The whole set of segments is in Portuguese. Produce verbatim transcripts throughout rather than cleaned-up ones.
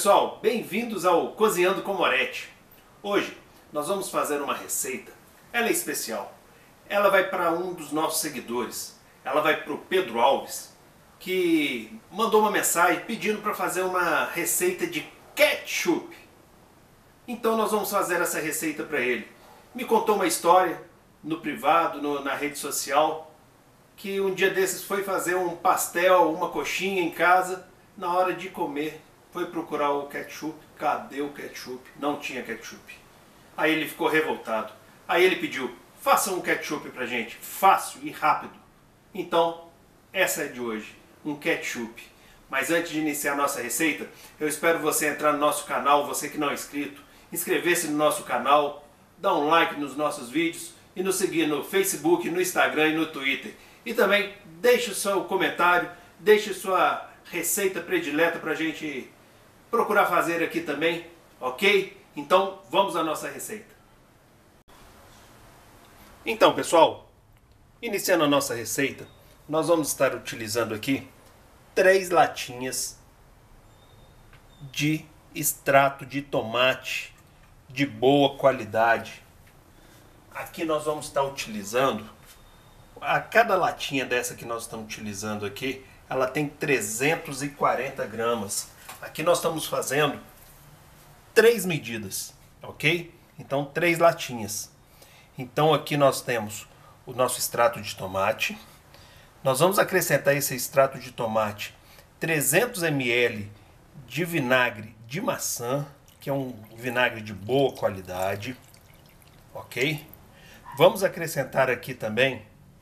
pessoal, bem-vindos ao Cozinhando com Moretti. Hoje nós vamos fazer uma receita, ela é especial. Ela vai para um dos nossos seguidores, ela vai para o Pedro Alves, que mandou uma mensagem pedindo para fazer uma receita de ketchup. Então nós vamos fazer essa receita para ele. Me contou uma história no privado, no, na rede social, que um dia desses foi fazer um pastel, uma coxinha em casa, na hora de comer foi procurar o ketchup. Cadê o ketchup? Não tinha ketchup. Aí ele ficou revoltado. Aí ele pediu, faça um ketchup pra gente, fácil e rápido. Então, essa é de hoje, um ketchup. Mas antes de iniciar a nossa receita, eu espero você entrar no nosso canal, você que não é inscrito, inscrever-se no nosso canal, dar um like nos nossos vídeos e nos seguir no Facebook, no Instagram e no Twitter. E também deixe o seu comentário, deixe sua receita predileta pra gente procurar fazer aqui também, ok? Então vamos à nossa receita. Então pessoal, iniciando a nossa receita, nós vamos estar utilizando aqui três latinhas de extrato de tomate de boa qualidade. Aqui nós vamos estar utilizando, a cada latinha dessa que nós estamos utilizando aqui, ela tem trezentos e quarenta gramas. Aqui nós estamos fazendo três medidas, ok? Então três latinhas. Então aqui nós temos o nosso extrato de tomate. Nós vamos acrescentar esse extrato de tomate trezentos mililitros de vinagre de maçã, que é um vinagre de boa qualidade, ok? Vamos acrescentar aqui também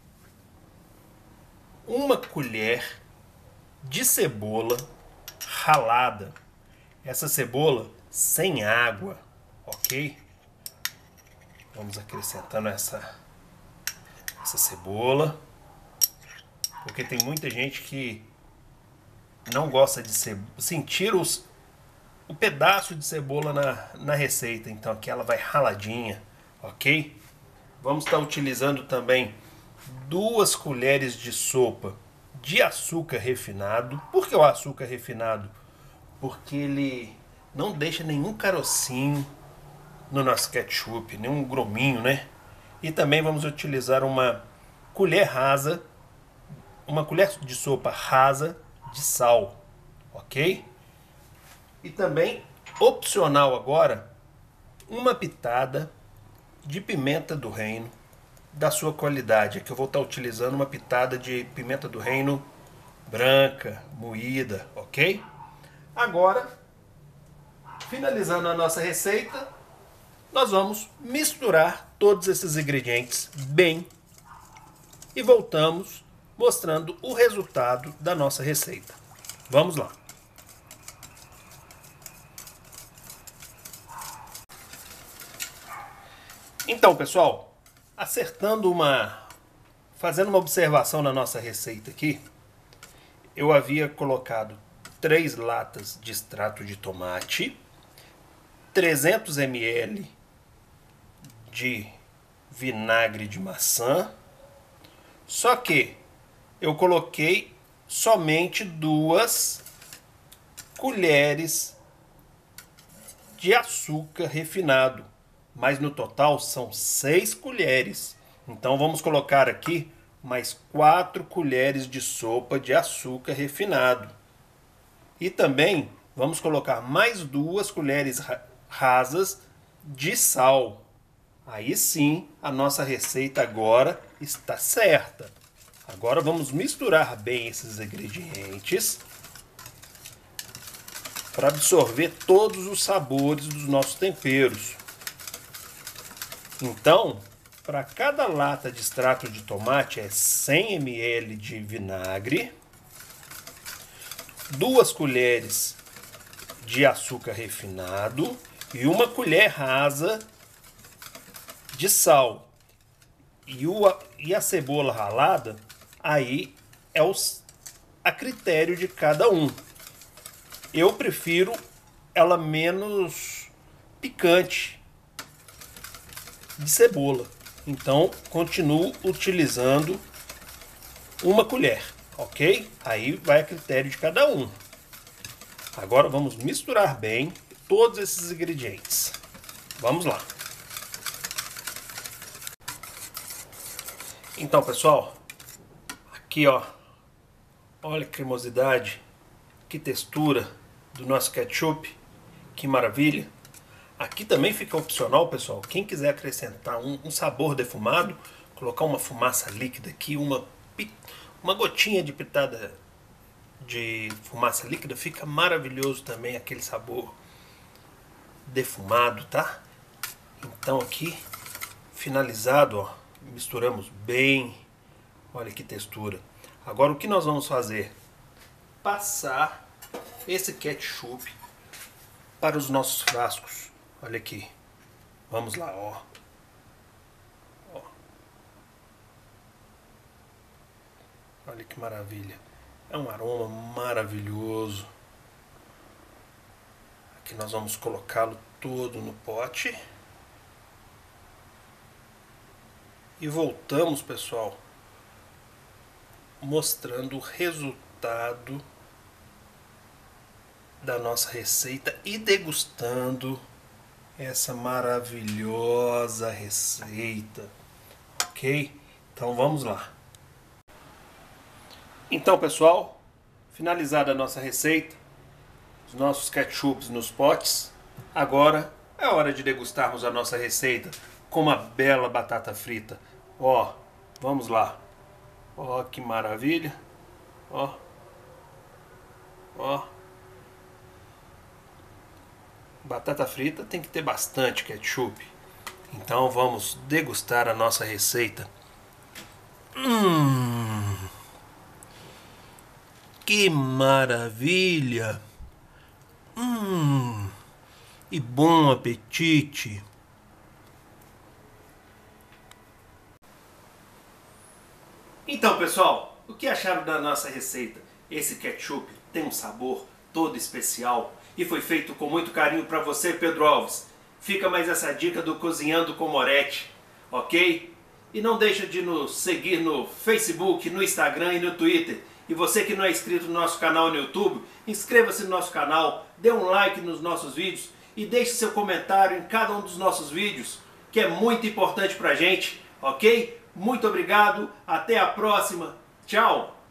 uma colher de cebola ralada. Essa cebola sem água, ok? Vamos acrescentando essa, essa cebola, porque tem muita gente que não gosta de sentir os, o pedaço de cebola na, na receita. Então aqui ela vai raladinha, ok? Vamos estar utilizando também duas colheres de sopa de açúcar refinado. Por que o açúcar refinado? Porque ele não deixa nenhum carocinho no nosso ketchup, nenhum grominho, né? E também vamos utilizar uma colher rasa, uma colher de sopa rasa de sal, ok? E também, opcional agora, uma pitada de pimenta do reino da sua qualidade. Aqui eu vou estar utilizando uma pitada de pimenta do reino branca, moída, ok? Agora, finalizando a nossa receita, nós vamos misturar todos esses ingredientes bem e voltamos mostrando o resultado da nossa receita. Vamos lá! Então, pessoal, acertando uma, fazendo uma observação na nossa receita aqui, eu havia colocado três latas de extrato de tomate, trezentos mililitros de vinagre de maçã, só que eu coloquei somente duas colheres de açúcar refinado, mas no total são seis colheres. Então vamos colocar aqui mais quatro colheres de sopa de açúcar refinado. E também vamos colocar mais duas colheres rasas de sal. Aí sim a nossa receita agora está certa. Agora vamos misturar bem esses ingredientes para absorver todos os sabores dos nossos temperos. Então, para cada lata de extrato de tomate é cem mililitros de vinagre, duas colheres de açúcar refinado e uma colher rasa de sal. E, o, e a cebola ralada, aí é os, a critério de cada um. Eu prefiro ela menos picante de cebola. Então, continuo utilizando uma colher, ok? Aí vai a critério de cada um. Agora vamos misturar bem todos esses ingredientes. Vamos lá. Então, pessoal, aqui ó, olha que cremosidade, que textura do nosso ketchup, que maravilha. Aqui também fica opcional, pessoal, quem quiser acrescentar um, um sabor defumado, colocar uma fumaça líquida aqui, uma, uma gotinha de pitada de fumaça líquida, fica maravilhoso também aquele sabor defumado, tá? Então aqui, finalizado, ó, misturamos bem, olha que textura. Agora o que nós vamos fazer? Passar esse ketchup para os nossos frascos. Olha aqui, vamos lá, ó. ó. Olha que maravilha, é um aroma maravilhoso. Aqui nós vamos colocá-lo todo no pote. E voltamos, pessoal, mostrando o resultado da nossa receita e degustando essa maravilhosa receita, ok? Então vamos lá. Então, pessoal, finalizada a nossa receita, os nossos ketchups nos potes, agora é hora de degustarmos a nossa receita com uma bela batata frita. Ó, vamos lá. Ó, que maravilha. Ó. Ó. Batata frita tem que ter bastante ketchup. Então vamos degustar a nossa receita. Hum. Que maravilha. Hum. E bom apetite. Então, pessoal, o que acharam da nossa receita? Esse ketchup tem um sabor todo especial e foi feito com muito carinho para você, Pedro Alves. Fica mais essa dica do Cozinhando com Moretti, ok? E não deixa de nos seguir no Facebook, no Instagram e no Twitter. E você que não é inscrito no nosso canal no YouTube, inscreva-se no nosso canal, dê um like nos nossos vídeos e deixe seu comentário em cada um dos nossos vídeos, que é muito importante pra gente, ok? Muito obrigado, até a próxima, tchau!